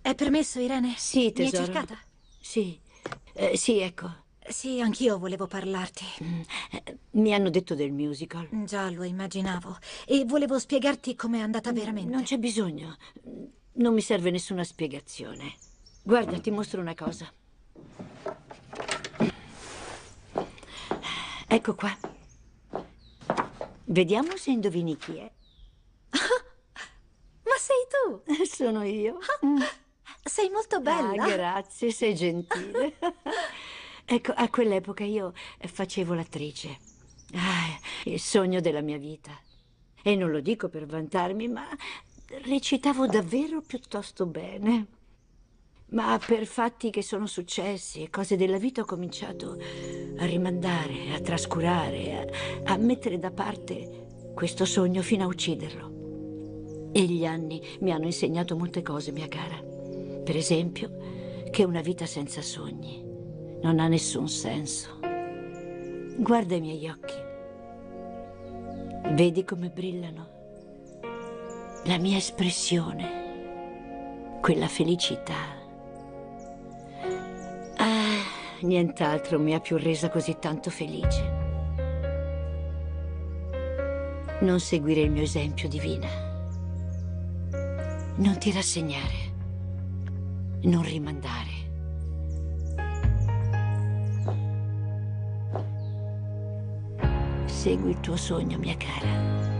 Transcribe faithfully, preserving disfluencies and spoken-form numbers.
È permesso, Irene? Sì, Mi hai tesoro. cercata? Sì, eh, sì, ecco. Sì, anch'io volevo parlarti. Mm, eh, Mi hanno detto del musical. Già lo immaginavo. E volevo spiegarti com'è andata Mm, Non veramente. c'è bisogno. Non mi serve nessuna spiegazione. Guarda, ti mostro una cosa. Ecco qua. Vediamo se indovini chi è. Ma sei tu? Sono io. Mm. Sei molto Ah, bella. grazie, sei gentile. Ecco, a quell'epoca io facevo l'attrice. Ah, il sogno della mia vita. E non lo dico per vantarmi, ma recitavo davvero piuttosto bene. Ma per fatti che sono successi e cose della vita ho cominciato a rimandare, a trascurare, a, a mettere da parte questo sogno fino a ucciderlo. E gli anni mi hanno insegnato molte cose, mia cara. Per esempio, che una vita senza sogni non ha nessun senso. Guarda i miei occhi. Vedi come brillano? La mia espressione, quella felicità. Ah, nient'altro mi ha più resa così tanto felice. Non seguire il mio esempio, Divina. Non ti rassegnare. Non rimandare. Segui il tuo sogno, mia cara.